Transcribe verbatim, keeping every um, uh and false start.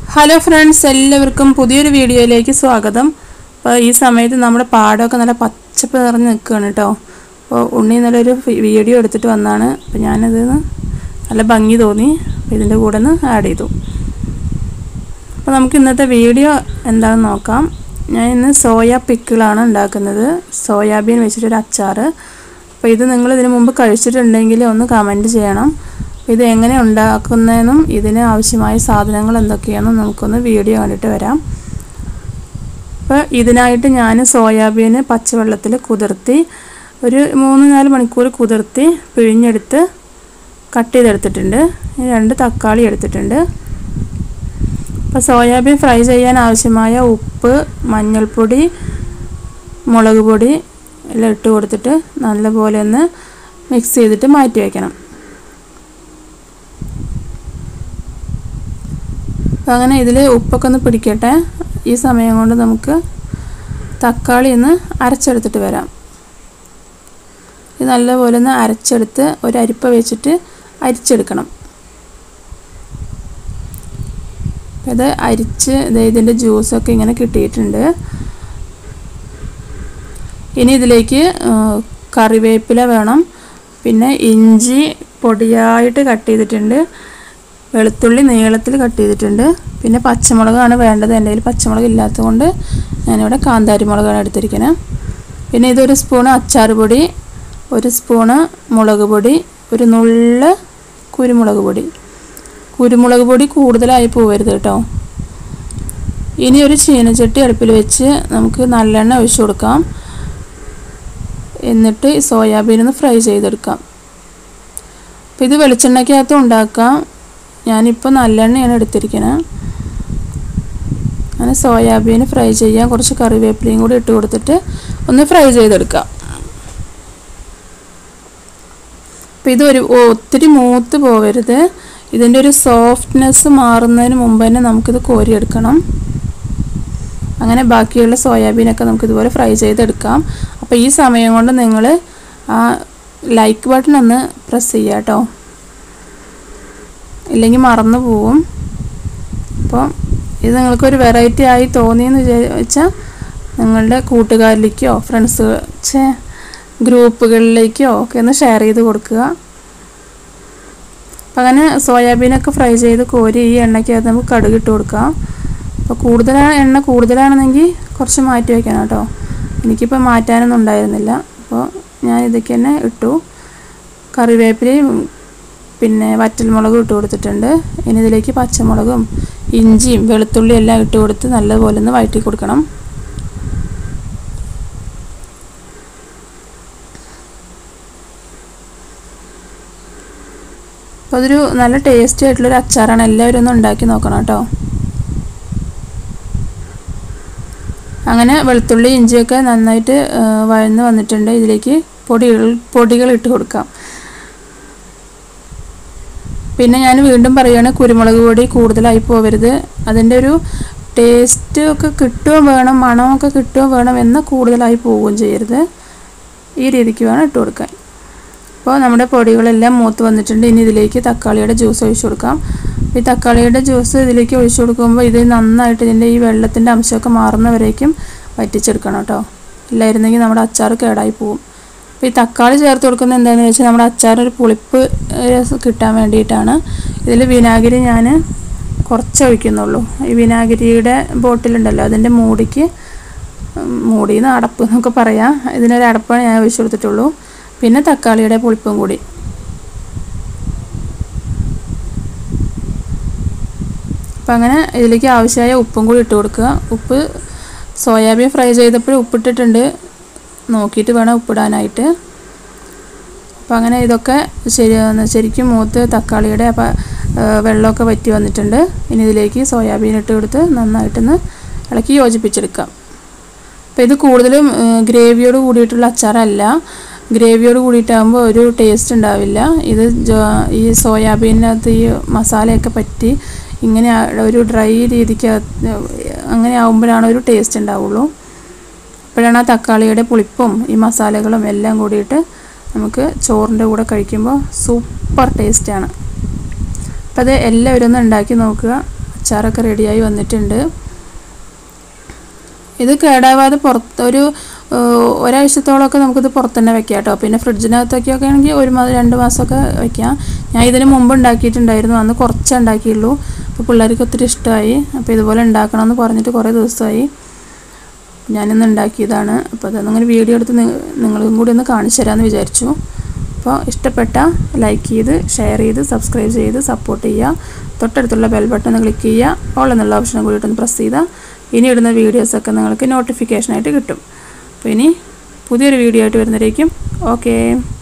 Hello friends, എല്ലാവർക്കും പുതിയൊരു വീഡിയോയിലേക്ക് സ്വാഗതം. അപ്പോൾ ഈ സമയത്ത് നമ്മുടെ പാടമൊക്കെ നല്ല പച്ചപ്പ് നിറഞ്ഞ് നിൽക്കുകയാണ് കേട്ടോ. അപ്പോൾ ഉണ്ണി നല്ലൊരു വീഡിയോ എടുത്തിട്ട് വന്നാണ്. അപ്പോൾ ഞാനത് നല്ല ഭംഗി തോന്നി, അപ്പോൾ ഇതിൻ്റെ കൂടെ ഒന്ന് ആഡ് ചെയ്തു. അപ്പോൾ നമുക്ക് ഇന്നത്തെ വീഡിയോ എന്താണെന്ന് നോക്കാം. ഞാൻ ഇന്ന് സോയ പിക്കിളാണ് ഉണ്ടാക്കുന്നത്, സോയാബീൻ വെച്ചിട്ടൊരു അച്ചാർ. അപ്പോൾ ഇത് നിങ്ങൾ ഇതിനു മുമ്പ് കഴിച്ചിട്ടുണ്ടെങ്കിൽ ഒന്ന് കമൻറ്റ് ചെയ്യണം. ഇത് എങ്ങനെ ഉണ്ടാക്കുന്നതെന്നും ഇതിന് ആവശ്യമായ സാധനങ്ങൾ എന്തൊക്കെയാണെന്നും നമുക്കൊന്ന് വീഡിയോ കണ്ടിട്ട് വരാം. അപ്പോൾ ഇതിനായിട്ട് ഞാൻ സോയാബീന് പച്ചവെള്ളത്തിൽ കുതിർത്തി ഒരു മൂന്ന് നാല് മണിക്കൂർ കുതിർത്തി പിഴിഞ്ഞെടുത്ത് കട്ട് ചെയ്തെടുത്തിട്ടുണ്ട്. രണ്ട് തക്കാളി എടുത്തിട്ടുണ്ട്. അപ്പോൾ സോയാബീൻ ഫ്രൈ ചെയ്യാൻ ആവശ്യമായ ഉപ്പ്, മഞ്ഞൾപ്പൊടി, മുളക് പൊടി എല്ലാം ഇട്ട് കൊടുത്തിട്ട് നല്ലപോലെ ഒന്ന് മിക്സ് ചെയ്തിട്ട് മാറ്റി വയ്ക്കണം. അപ്പോൾ അങ്ങനെ ഇതിൽ ഉപ്പൊക്കെ ഒന്ന് പിടിക്കട്ടെ. ഈ സമയം കൊണ്ട് നമുക്ക് തക്കാളി ഒന്ന് അരച്ചെടുത്തിട്ട് വരാം. ഇത് നല്ലപോലെ ഒന്ന് അരച്ചെടുത്ത് ഒരു അരിപ്പ വെച്ചിട്ട് അരിച്ചെടുക്കണം. ഇത് അരിച്ച് ഇതിൻ്റെ ജ്യൂസൊക്കെ ഇങ്ങനെ കിട്ടിയിട്ടുണ്ട്. ഇനി ഇതിലേക്ക് കറിവേപ്പില വേണം, പിന്നെ ഇഞ്ചി പൊടിയായിട്ട് കട്ട് ചെയ്തിട്ടുണ്ട്, വെളുത്തുള്ളി നീളത്തിൽ കട്ട് ചെയ്തിട്ടുണ്ട്, പിന്നെ പച്ചമുളകാണ് വേണ്ടത്. എൻ്റെ കയ്യിൽ പച്ചമുളക് ഇല്ലാത്തത് കൊണ്ട് ഞാനിവിടെ കാന്താരി മുളകാണ് എടുത്തിരിക്കുന്നത്. പിന്നെ ഇതൊരു സ്പൂണ് അച്ചാർ പൊടി, ഒരു സ്പൂണ് മുളക് പൊടി, ഒരു നുള്ള് കുരുമുളക് പൊടി. കുരുമുളക് പൊടി കൂടുതലായി പോവരുത് കേട്ടോ. ഇനി ഒരു ചീനച്ചട്ടി അടുപ്പിൽ വെച്ച് നമുക്ക് നല്ലെണ്ണ ഒഴിച്ചു കൊടുക്കാം. എന്നിട്ട് സോയാബീൻ ഒന്ന് ഫ്രൈ ചെയ്തെടുക്കാം. അപ്പോൾ ഇത് വെളിച്ചെണ്ണയ്ക്കകത്ത് ഉണ്ടാക്കാം. ഞാനിപ്പോൾ നല്ലെണ്ണയാണ് എടുത്തിരിക്കുന്നത്. അങ്ങനെ സോയാബീൻ ഫ്രൈ ചെയ്യാൻ കുറച്ച് കറിവേപ്പിലയും കൂടി ഇട്ട് കൊടുത്തിട്ട് ഒന്ന് ഫ്രൈ ചെയ്തെടുക്കാം. അപ്പോൾ ഇതൊരു ഒത്തിരി മൂത്ത് പോവരുത്. ഇതിൻ്റെ ഒരു സോഫ്റ്റ്നെസ് മാറുന്നതിന് മുമ്പ് തന്നെ നമുക്കിത് കോരിയെടുക്കണം. അങ്ങനെ ബാക്കിയുള്ള സോയാബീനൊക്കെ നമുക്കിതുപോലെ ഫ്രൈ ചെയ്തെടുക്കാം. അപ്പോൾ ഈ സമയം കൊണ്ട് നിങ്ങൾ ആ ലൈക്ക് ബട്ടൺ ഒന്ന് പ്രസ് ചെയ്യുക കേട്ടോ, ഇല്ലെങ്കിൽ മറന്നു പോവും. അപ്പോൾ ഇത് നിങ്ങൾക്കൊരു വെറൈറ്റി ആയി തോന്നിയെന്ന് വിചാരിച്ചാൽ നിങ്ങളുടെ കൂട്ടുകാരിലേക്കോ ഫ്രണ്ട്സ് ചേ ഗ്രൂപ്പുകളിലേക്കോ ഒക്കെ ഒന്ന് ഷെയർ ചെയ്ത് കൊടുക്കുക. അപ്പം അങ്ങനെ സോയാബീനൊക്കെ ഫ്രൈ ചെയ്ത് കോരി ഈ എണ്ണയ്ക്കകത്ത് നമുക്ക് കടുക് ഇട്ട് കൊടുക്കാം. അപ്പോൾ കൂടുതലാണ് എണ്ണ കൂടുതലാണെന്നെങ്കിൽ കുറച്ച് മാറ്റി വയ്ക്കണം കേട്ടോ. എനിക്കിപ്പോൾ മാറ്റാനൊന്നും ഉണ്ടായിരുന്നില്ല. അപ്പോൾ ഞാൻ ഇതൊക്കെ തന്നെ ഇട്ടു. കറിവേപ്പിലയും പിന്നെ വറ്റൽമുളകും ഇട്ട് കൊടുത്തിട്ടുണ്ട്. ഇനി ഇതിലേക്ക് പച്ചമുളകും ഇഞ്ചിയും വെളുത്തുള്ളിയും എല്ലാം ഇട്ട് കൊടുത്ത് നല്ലപോലെ ഒന്ന് വഴറ്റി കൊടുക്കണം. അപ്പോൾ അതൊരു നല്ല ടേസ്റ്റി ആയിട്ടുള്ളൊരു അച്ചാറാണ്. എല്ലാവരും ഒന്ന് ഉണ്ടാക്കി നോക്കണം കേട്ടോ. അങ്ങനെ വെളുത്തുള്ളി ഇഞ്ചിയൊക്കെ നന്നായിട്ട് വഴന്ന് വന്നിട്ടുണ്ട്. ഇതിലേക്ക് പൊടികൾ പൊടികൾ ഇട്ട് കൊടുക്കാം. പിന്നെ ഞാൻ വീണ്ടും പറയുകയാണ്, കുരുമുളക് പൊടി കൂടുതലായി പോവരുത്. അതിൻ്റെ ഒരു ടേസ്റ്റ് ഒക്കെ കിട്ടുകയും വേണം, മണമൊക്കെ കിട്ടുകയും വേണം, എന്നാൽ കൂടുതലായി പോവുകയും ചെയ്യരുത്. ഈ രീതിക്ക് വേണം ഇട്ട് കൊടുക്കാൻ. അപ്പോൾ നമ്മുടെ പൊടികളെല്ലാം മൂത്ത് വന്നിട്ടുണ്ട്. ഇനി ഇതിലേക്ക് തക്കാളിയുടെ ജ്യൂസ് ഒഴിച്ചു കൊടുക്കാം. ഈ തക്കാളിയുടെ ജ്യൂസ് ഇതിലേക്ക് ഒഴിച്ചു കൊടുക്കുമ്പോൾ ഇത് നന്നായിട്ട് ഇതിൻ്റെ ഈ വെള്ളത്തിൻ്റെ അംശമൊക്കെ മാറുന്നവരേക്കും വറ്റിച്ചെടുക്കണം കേട്ടോ. ഇല്ലായിരുന്നെങ്കിൽ നമ്മുടെ അച്ചാർ കേടായി പോവും. അപ്പോൾ ഈ തക്കാളി ചേർത്ത് കൊടുക്കുന്നത് എന്താണെന്ന് വെച്ചാൽ നമ്മുടെ അച്ചാറൊരു പുളിപ്പ് കിട്ടാൻ വേണ്ടിയിട്ടാണ്. ഇതിൽ വിനാഗിരി ഞാൻ കുറച്ച് ഒഴിക്കുന്നുള്ളൂ. ഈ വിനാഗിരിയുടെ ബോട്ടിലുണ്ടല്ലോ, അതിൻ്റെ മൂടിക്ക് മൂടിന്ന് അടപ്പ് എന്നൊക്കെ പറയാം, ഇതിനൊരു അടപ്പാണ് ഞാൻ ഒഴിച്ചു കൊടുത്തിട്ടുള്ളൂ. പിന്നെ തക്കാളിയുടെ പുളിപ്പും കൂടി. അപ്പം അങ്ങനെ ഇതിലേക്ക് ആവശ്യമായ ഉപ്പും കൂടി ഇട്ട് കൊടുക്കുക. ഉപ്പ് സോയാബീൻ ഫ്രൈ ചെയ്തപ്പോൾ ഉപ്പിട്ടിട്ടുണ്ട്, നോക്കിയിട്ട് വേണം ഉപ്പിടാനായിട്ട്. അപ്പോൾ അങ്ങനെ ഇതൊക്കെ ശരി ശരിക്കും മൂത്ത് തക്കാളിയുടെ അപ്പം വെള്ളമൊക്കെ വറ്റി വന്നിട്ടുണ്ട്. ഇനി ഇതിലേക്ക് സോയാബീൻ ഇട്ട് കൊടുത്ത് നന്നായിട്ടൊന്ന് ഇളക്കി യോജിപ്പിച്ചെടുക്കാം. അപ്പോൾ ഇത് കൂടുതലും ഗ്രേവിയോട് കൂടിയിട്ടുള്ള അച്ചാറല്ല. ഗ്രേവിയോട് കൂടിയിട്ടാകുമ്പോൾ ഒരു ടേസ്റ്റ് ഉണ്ടാവില്ല. ഇത് ഈ സോയാബീനകത്ത് ഈ മസാലയൊക്കെ പറ്റി ഇങ്ങനെ ഒരു ഡ്രൈ രീതിക്ക് അങ്ങനെ ആകുമ്പോഴാണ് ഒരു ടേസ്റ്റ് ഉണ്ടാവുള്ളൂ. അപ്പോഴാണ് ആ തക്കാളിയുടെ പുളിപ്പും ഈ മസാലകളും എല്ലാം കൂടിയിട്ട് നമുക്ക് ചോറിൻ്റെ കൂടെ കഴിക്കുമ്പോൾ സൂപ്പർ ടേസ്റ്റാണ്. അപ്പോൾ അത് എല്ലാവരും ഒന്ന് ഉണ്ടാക്കി നോക്കുക. അച്ചാറൊക്കെ റെഡിയായി വന്നിട്ടുണ്ട്. ഇത് കേടാവാതെ പുറത്ത് ഒരു ഒരാഴ്ചത്തോളമൊക്കെ നമുക്കിത് പുറത്ത് തന്നെ വെക്കാം കേട്ടോ. പിന്നെ ഫ്രിഡ്ജിനകത്തൊക്കെ ആണെങ്കിൽ ഒരു മാസം രണ്ട് മാസമൊക്കെ വയ്ക്കാം. ഞാൻ ഇതിന് മുമ്പ് ഉണ്ടാക്കിയിട്ടുണ്ടായിരുന്നു, അന്ന് കുറച്ചേ ഉണ്ടാക്കിയുള്ളൂ. അപ്പോൾ പിള്ളേർക്ക് ഒത്തിരി ഇഷ്ടമായി. അപ്പോൾ ഇതുപോലെ ഉണ്ടാക്കണമെന്ന് പറഞ്ഞിട്ട് കുറേ ദിവസമായി. ഞാനിന്ന് ഉണ്ടാക്കിയതാണ്. അപ്പോൾ അതൊന്നിങ്ങനെ വീഡിയോ എടുത്ത് നിങ്ങളും കൂടി ഒന്ന് കാണിച്ചു തരാമെന്ന് വിചാരിച്ചു. അപ്പോൾ ഇഷ്ടപ്പെട്ട ലൈക്ക് ചെയ്ത് ഷെയർ ചെയ്ത് സബ്സ്ക്രൈബ് ചെയ്ത് സപ്പോർട്ട് ചെയ്യുക. തൊട്ടടുത്തുള്ള ബെൽ ബട്ടൺ ഒന്ന് ക്ലിക്ക് ചെയ്യുക. ഓൾ എന്നുള്ള ഓപ്ഷനും കൂടിയിട്ടൊന്ന് പ്രസ് ചെയ്താൽ ഇനി ഇടുന്ന വീഡിയോസൊക്കെ നിങ്ങൾക്ക് നോട്ടിഫിക്കേഷനായിട്ട് കിട്ടും. അപ്പോൾ ഇനി പുതിയൊരു വീഡിയോ ആയിട്ട് വരുന്നതായിരിക്കും. ഓക്കേ.